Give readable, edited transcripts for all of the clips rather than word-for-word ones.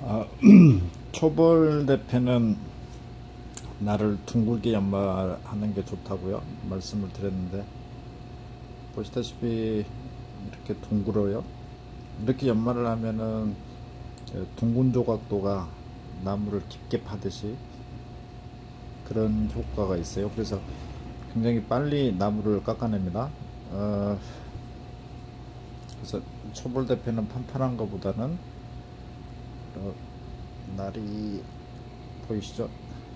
초벌 대패는 나를 둥글게 연마하는 게 좋다고요 말씀을 드렸는데, 보시다시피 이렇게 둥글어요. 이렇게 연마를 하면은 둥근 조각도가 나무를 깊게 파듯이 그런 효과가 있어요. 그래서 굉장히 빨리 나무를 깎아냅니다. 그래서 초벌 대패는 판판한 것보다는 날이 보이시죠?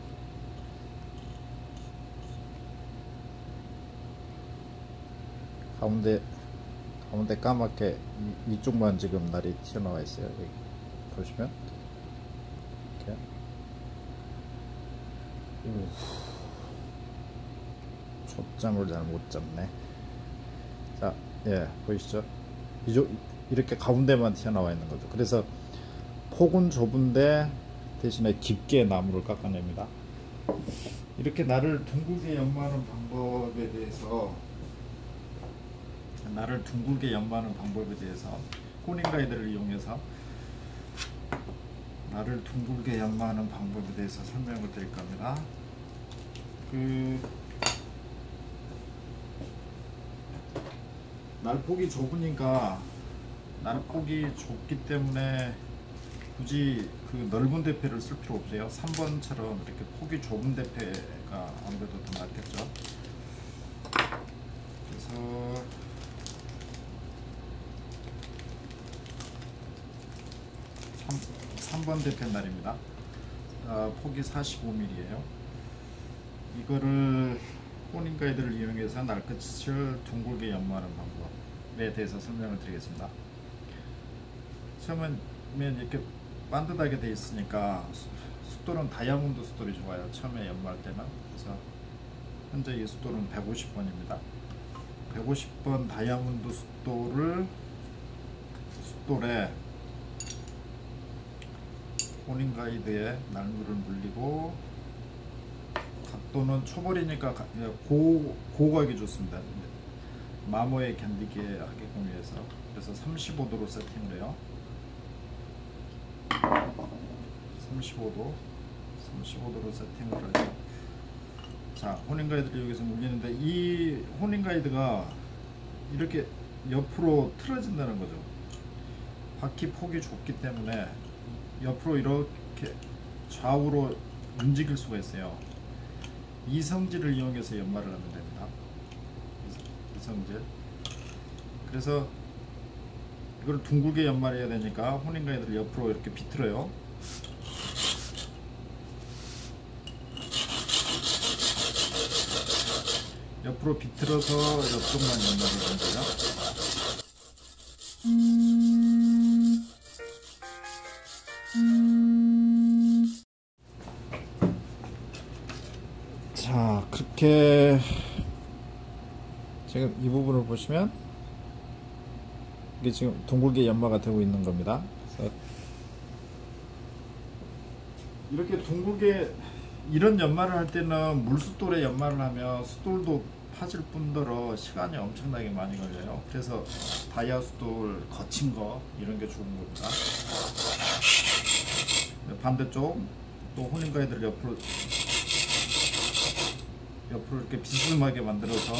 가운데 까맣게 이쪽만 지금 날이 튀어나와 있어요. 여기 보시면 이렇게. 초점을 잘 못 잡네. 자, 예, 보이시죠? 이렇게 가운데만 튀어나와 있는 거죠. 그래서 폭은 좁은데 대신에 깊게 나무를 깎아냅니다. 이렇게 나를 둥글게 연마하는 방법에 대해서 호닝 가이드를 이용해서 나를 둥글게 연마하는 방법에 대해서 설명을 드릴 겁니다. 날폭이 좁으니까, 날폭이 좁기 때문에 굳이 그 넓은 대패를 쓸 필요 없어요. 3번처럼 이렇게 폭이 좁은 대패가 아무래도 더 낫겠죠. 그래서 3번 대패 날입니다. 폭이 45mm예요. 이거를 호닝 가이드를 이용해서 날끝을 둥글게 연마하는 방법에 대해서 설명을 드리겠습니다. 처음엔 이렇게 반듯하게 되어 있으니까 숫돌은 다이아몬드 숫돌이 좋아요. 처음에 연마할 때는. 그래서 현재 이 숫돌은 150번입니다. 150번 다이아몬드 숫돌에 호닝 가이드에 날물을 물리고, 각도는 초벌이니까 고각이 좋습니다. 마모에 견디게 하게끔 위해서. 그래서 35도로 세팅을 해요. 35도로 세팅을 하죠. 자, 호닝 가이드를 여기서 물리는데, 이 호닝 가이드가 이렇게 옆으로 틀어진다는 거죠. 바퀴 폭이 좁기 때문에 옆으로 이렇게 좌우로 움직일 수가 있어요. 이성질을 이용해서 연마를 하면 됩니다. 이성질. 그래서 이걸 둥글게 연마를 해야 되니까 호닝 가이드를 옆으로 이렇게 비틀어요. 옆으로 비틀어서 옆쪽만 연마를 하는 거예요. 자, 그렇게 지금 이 부분을 보시면 이게 지금 둥글게 연마가 되고 있는 겁니다. 그래서 이렇게 둥글게 이런 연마를 할 때는 물숫돌에 연마를 하면 숫돌도 파질 뿐더러 시간이 엄청나게 많이 걸려요. 그래서 다이아 숫돌 거친 거 이런 게 좋은 겁니다. 반대쪽 또 호닝 가이드를 옆으로 이렇게 비스듬하게 만들어서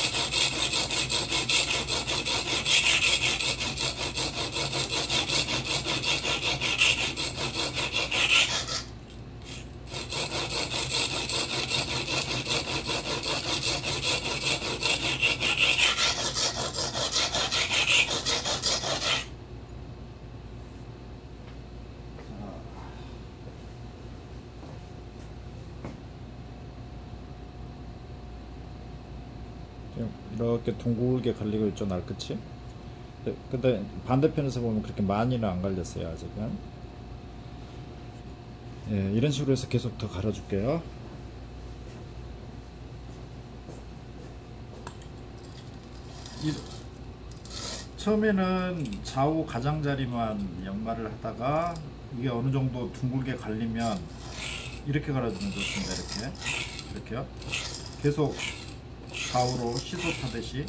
이렇게 둥글게 갈리고 있죠, 날끝이. 근데 반대편에서 보면 그렇게 많이는 안 갈렸어요, 아직은. 예, 이런 식으로 해서 계속 더 갈아줄게요. 처음에는 좌우 가장자리만 연마를 하다가 이게 어느 정도 둥글게 갈리면 이렇게 갈아주면 좋습니다. 이렇게요. 계속 좌우로 시소 타듯이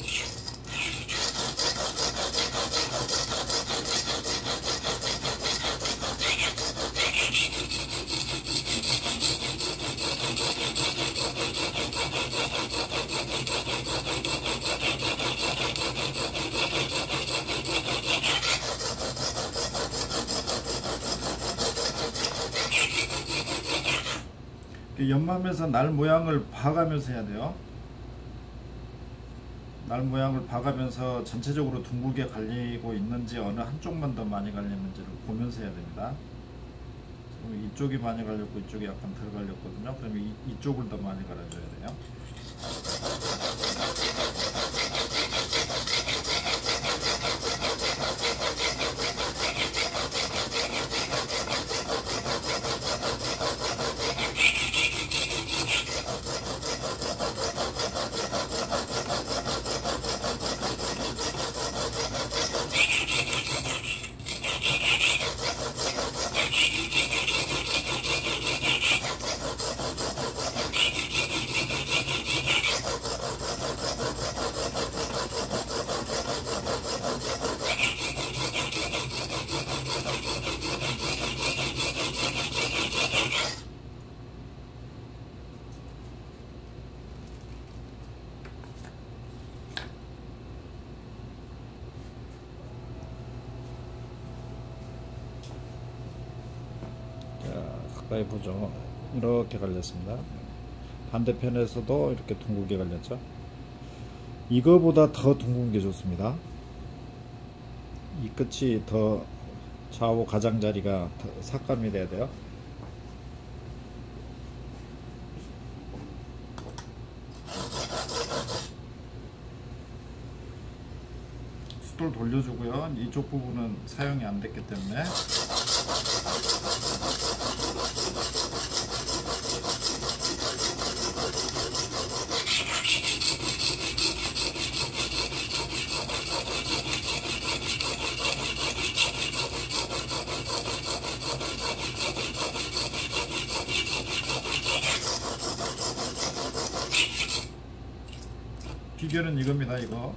연마하면서 날 모양을 봐가면서 해야 돼요. 날 모양을 봐가면서 전체적으로 둥글게 갈리고 있는지 어느 한쪽만 더 많이 갈리는지를 보면서 해야 됩니다. 지금 이쪽이 많이 갈렸고 이쪽이 약간 덜 갈렸거든요. 그러면 이쪽을 더 많이 갈아줘야 돼요. 가까이 보죠. 이렇게 갈렸습니다. 반대편에서도 이렇게 둥글게 갈렸죠. 이거보다 더 둥근 게 좋습니다. 이 끝이 더 좌우 가장자리가 더 삭감이 돼야 돼요. 숫돌 돌려주고요. 이쪽 부분은 사용이 안 됐기 때문에 비결은 이겁니다. 이거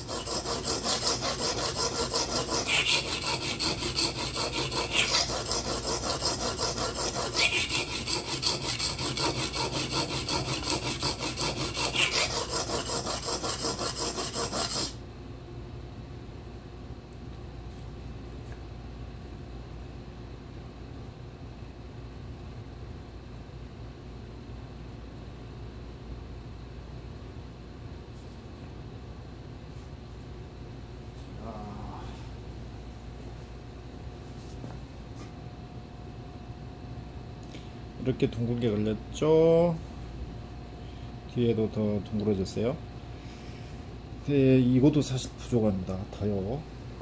이렇게 둥글게 걸렸죠. 뒤에도 더 둥그러졌어요. 네, 이것도 사실 부족합니다. 더요.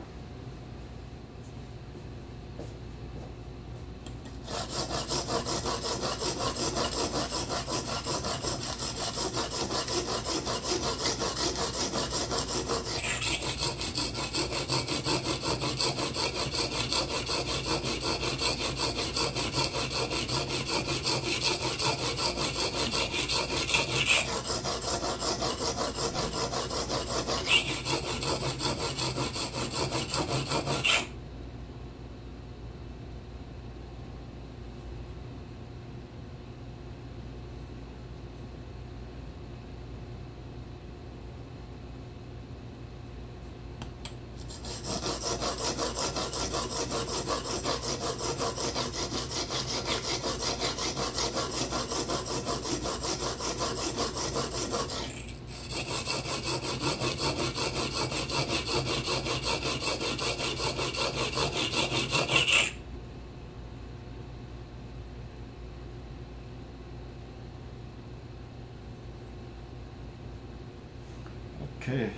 오케이.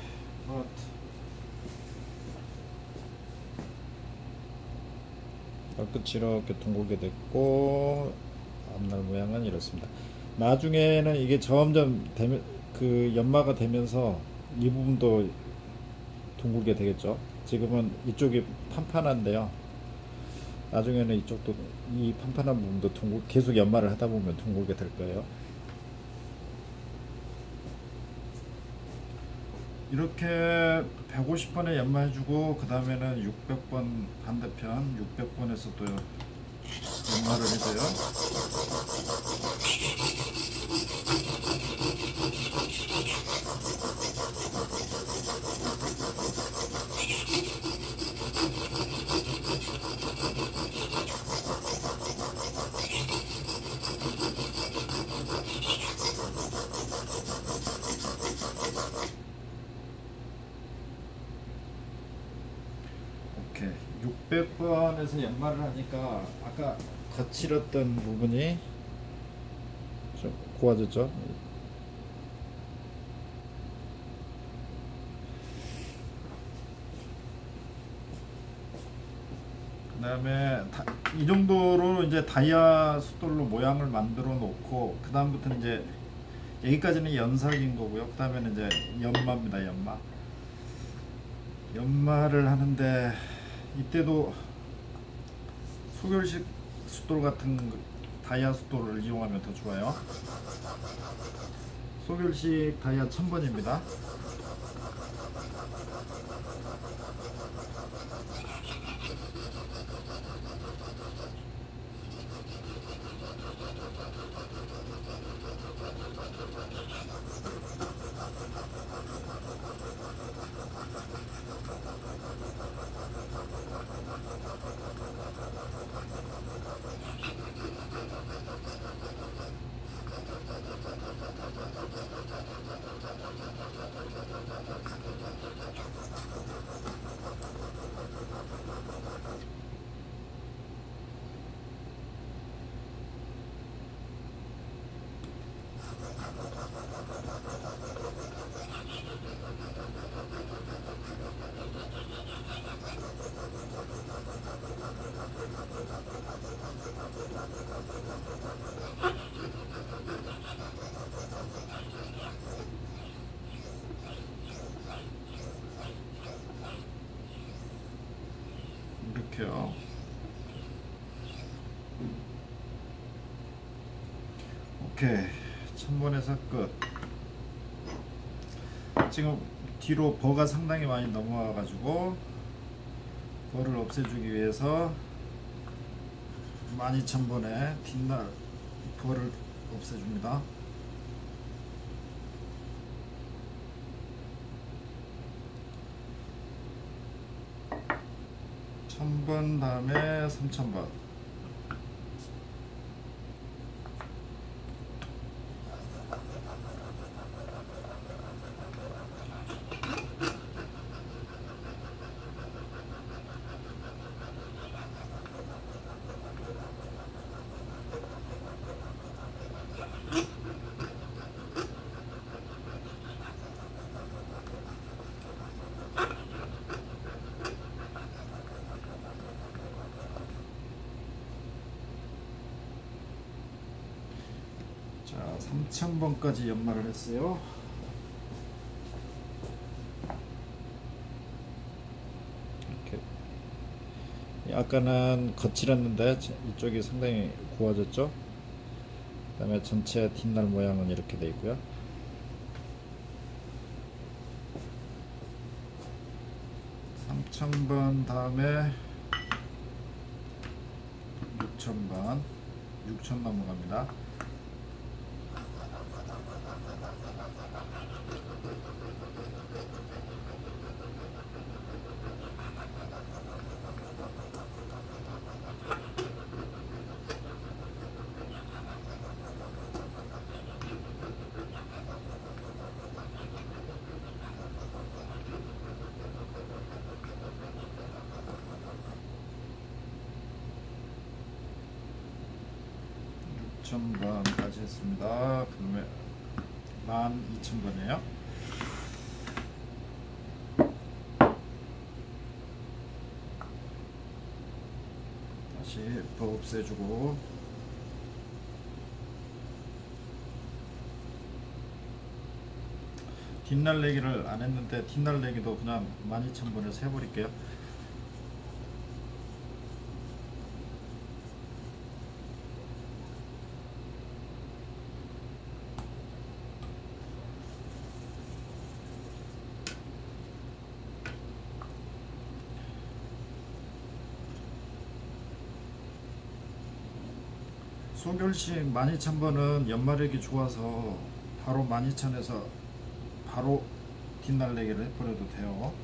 끝이 이렇게 둥글게 됐고 앞날 모양은 이렇습니다. 나중에는 이게 점점 되면 그 연마가 되면서 이 부분도 둥글게 되겠죠. 지금은 이쪽이 판판한데요. 나중에는 이쪽도 이 판판한 부분도 계속 연마를 하다 보면 둥글게 될 거예요. 이렇게 150번에 연마해주고 그 다음에는 600번 반대편 600번에서 또 연마를 해줘요. 600번에서 연말을 하니까 아까 거칠었던 부분이 좀 고와졌죠. 그 다음에 이 정도로 이제 다이아 숫돌로 모양을 만들어 놓고 그 다음부터는 이제 여기까지는 연삭인 거고요. 그 다음에는 이제 연마입니다. 연마를 하는데 이때도 소결식 숫돌 같은 다이아 숫돌을 이용하면 더 좋아요. 소결식 다이아 1000번입니다. 이렇게요. 오케이, 1000번에서 끝. 지금 뒤로 버가 상당히 많이 넘어와 가지고 버를 없애주기 위해서 12000번에 뒷날 버를 없애줍니다. 1000번 다음에 3000번. 자, 3000번까지 연말을 했어요. 이렇게 아까는 거칠었는데 이쪽이 상당히 고와졌죠. 그 다음에 전체 뒷날 모양은 이렇게 되어 있고요. 3000번 다음에 6000번, 6000 넘어갑니다. 번까지 했습니다. 그러면 12000번이에요. 다시 버 없애주고 뒷날내기를 안 했는데 뒷날내기도 그냥 12000번에서 해버릴게요. 소결식 12000번은 연마력이 좋아서 바로 12000에서 바로 뒷날내기를 해버려도 돼요.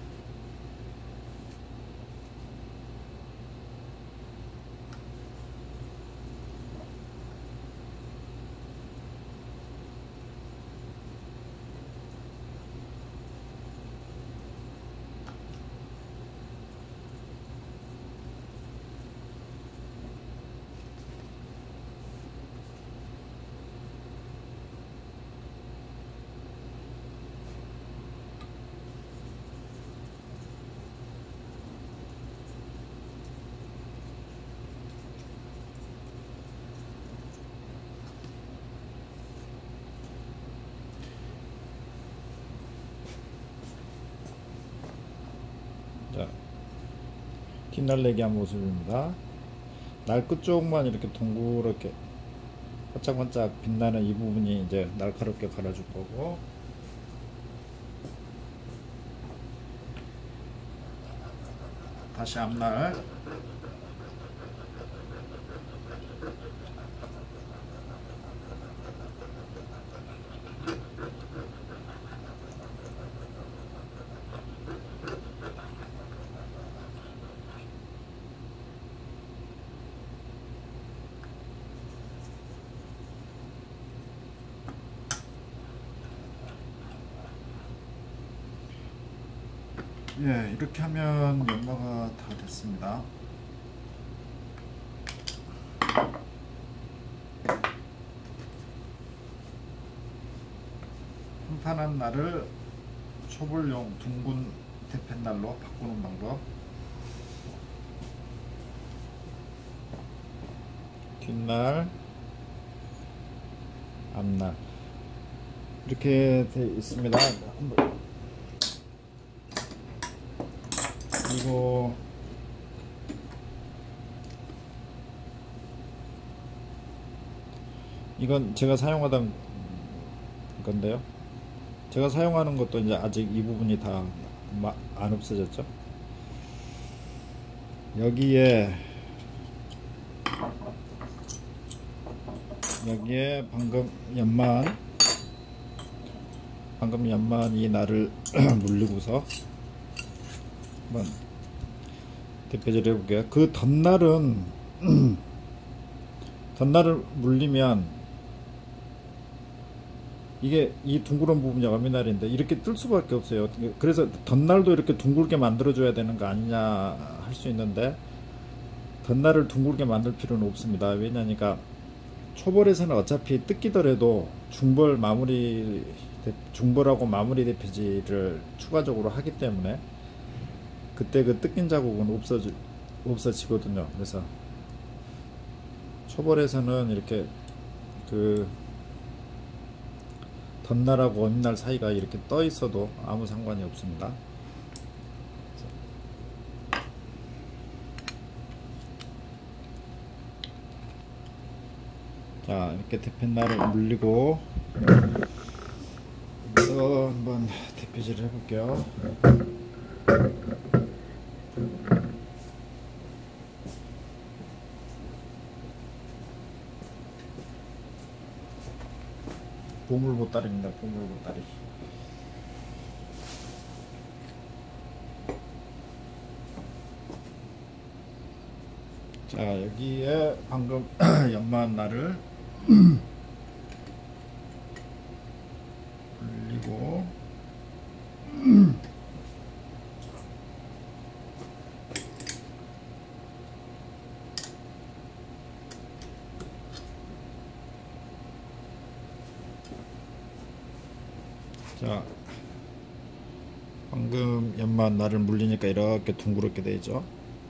빛날내게 한 모습입니다. 날 끝쪽만 이렇게 동그랗게 반짝반짝 빛나는 이 부분이 이제 날카롭게 갈아줄 거고, 다시 앞날 예, 이렇게 하면 연마가 다 됐습니다. 판판한 날을 초벌용 둥근 대펜날로 바꾸는 방법. 뒷날, 앞날 이렇게 돼 있습니다. 그리고 이건 제가 사용하던 건데요. 제가 사용하는 것도 이제 아직 이 부분이 다 안 없어졌죠. 여기에 방금 연만 이 날을 물리고서 한번 대표질 해볼게요. 그 덧날은 덧날을 물리면 이게 이 둥그런 부분이 어미날인데 이렇게 뜰 수밖에 없어요. 그래서 덧날도 이렇게 둥글게 만들어 줘야 되는 거 아니냐 할 수 있는데, 덧날을 둥글게 만들 필요는 없습니다. 왜냐니까 초벌에서는 어차피 뜯기더라도 중벌하고 마무리 대표질을 추가적으로 하기 때문에 그때 그 뜯긴 자국은 없어지거든요. 그래서 초벌에서는 이렇게 그 덧날하고 어미날 사이가 이렇게 떠 있어도 아무 상관이 없습니다. 자, 이렇게 대펜날을 물리고 여기서 한번 대표질을 해볼게요. 보물보따리입니다. 보물보따리. 자, 여기에 방금 연마한 날을 돌리고 자, 방금 연마한 날을 물리니까 이렇게 둥그렇게 되죠.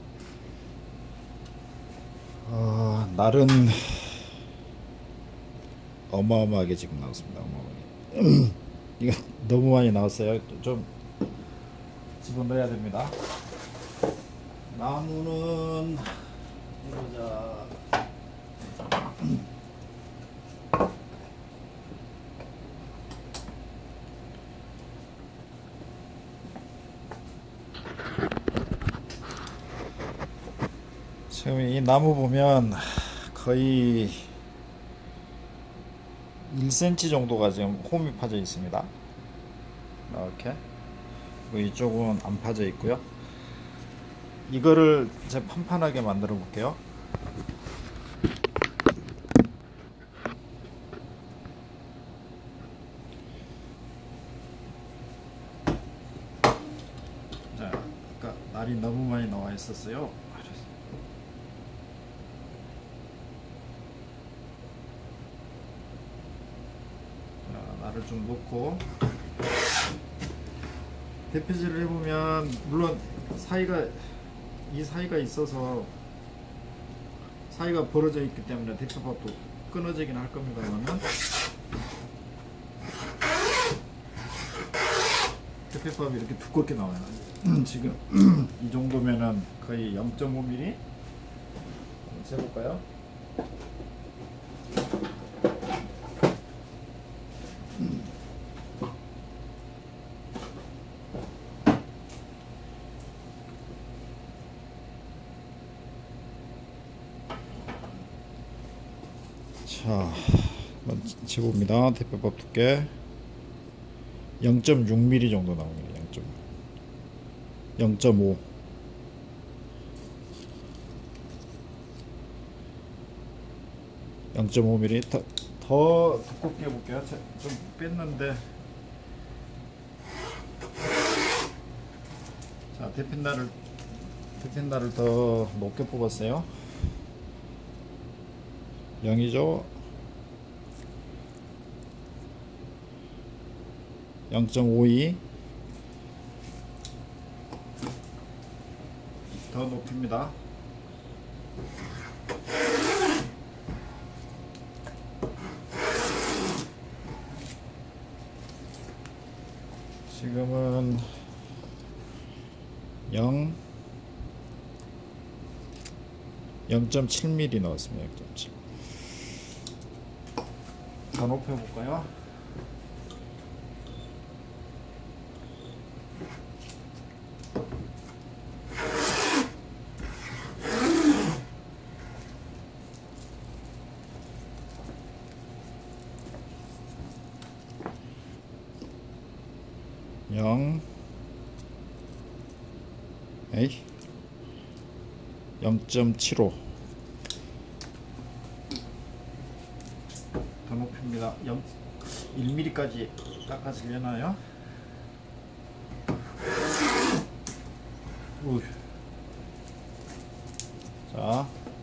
날은 어마어마하게 지금 나왔습니다. 어마어마하게. 이거 너무 많이 나왔어요. 좀 집어넣어야 됩니다. 나무는 이러자. 지금 이 나무 보면 거의 1cm 정도가 지금 홈이 파져 있습니다. 이렇게. 그리고 이쪽은 안 파져 있고요. 이거를 이제 판판하게 만들어 볼게요. 자, 아까 날이 너무 많이 나와 있었어요. 날을 좀 놓고 대표질을 해보면, 물론 이 사이가 있어서 사이가 벌어져 있기 때문에 대표밥도 끊어지긴 할 겁니다만, 대패밥이 이렇게 두껍게 나와요. 지금 이 정도면은 거의 0.5mm. 한번 재볼까요? 자, 한번 재봅니다. 대패밥 두께 0.6mm 정도 나옵니다. 0.5. 0.5mm 더 두껍게 해볼게요. 좀 뺐는데. 자, 대핀날을 더 높게 뽑았어요. 0이죠. 0.52 더 높입니다. 지금은 0.7mm 넣었습니다. 0.7. 더 높여볼까요? 에이 0.75 더 높입니다. 1mm까지 깎아지려나요? 자,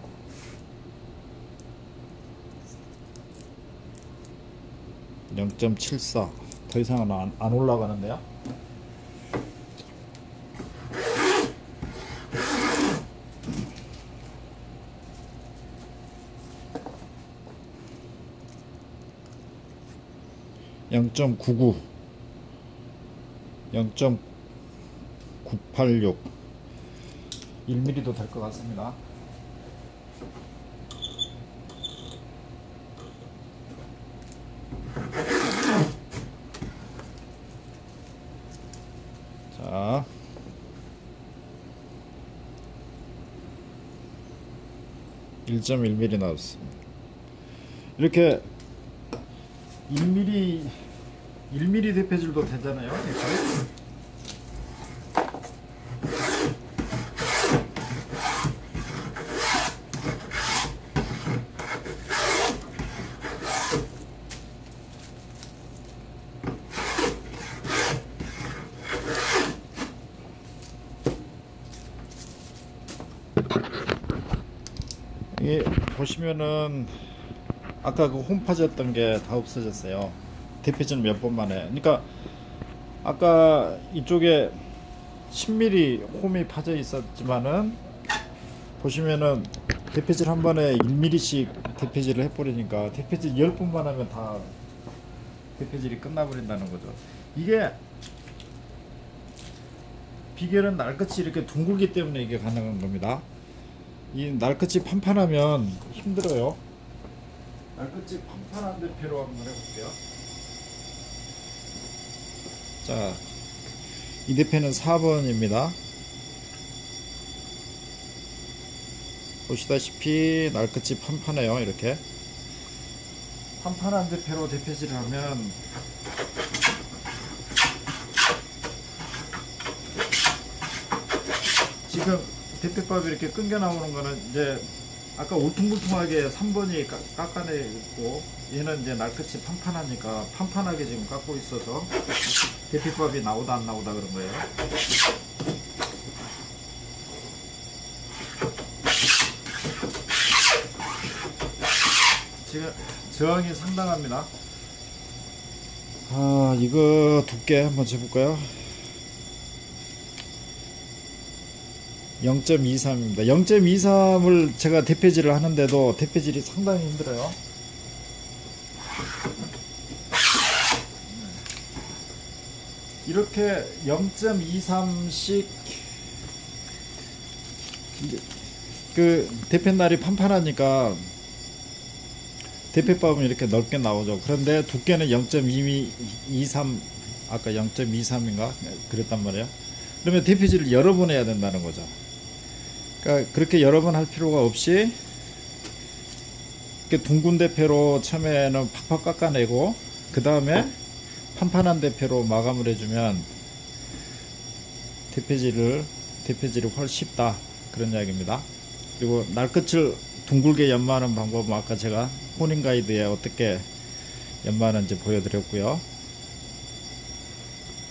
0.74 더 이상은 안 올라가는데요. (0.99) 0.986 1mm도 될 것 같습니다. 자, (1.1mm) 나왔습니다. 이렇게 1mm 대패질도 되잖아요. 이게 보시면은 아까 그 홈 파졌던 게 다 없어졌어요. 대패질 몇 번 만에. 그러니까 아까 이쪽에 10mm 홈이 파져 있었지만은 보시면은 대패질 한 번에 1mm씩 대패질을 해버리니까 대패질 10번만 하면 다 대패질이 끝나버린다는 거죠. 이게 비결은 날끝이 이렇게 둥글기 때문에 이게 가능한 겁니다. 이 날끝이 판판하면 힘들어요. 날끝이 판판한 대패로 한번 해볼게요. 자, 이 대패는 4번입니다. 보시다시피 날끝이 판판해요. 이렇게 판판한 대패로 대패질을 하면 지금 대패밥이 이렇게 끊겨 나오는 거는 이제 아까 울퉁불퉁하게 3번이 깎아내 있고 얘는 이제 날끝이 판판하니까 판판하게 지금 깎고 있어서 대패밥이 나오다 안 나오다 그런 거예요. 지금 저항이 상당합니다. 아, 이거 두께 한번 재볼까요? 0.23입니다. 0.23을 제가 대패질을 하는데도 대패질이 상당히 힘들어요. 이렇게 0.23씩 그 대패날이 판판하니까 대패밥은 이렇게 넓게 나오죠. 그런데 두께는 0.23 아까 0.23인가 그랬단 말이에요. 그러면 대패질을 여러 번 해야 된다는 거죠. 그러니까 그렇게 여러 번 할 필요가 없이 이렇게 둥근 대패로 처음에는 팍팍 깎아내고 그 다음에 판판한 대패로 마감을 해주면 대패질이 훨씬 쉽다 그런 이야기입니다. 그리고 날끝을 둥글게 연마하는 방법은 아까 제가 혼인 가이드에 어떻게 연마하는지 보여드렸고요.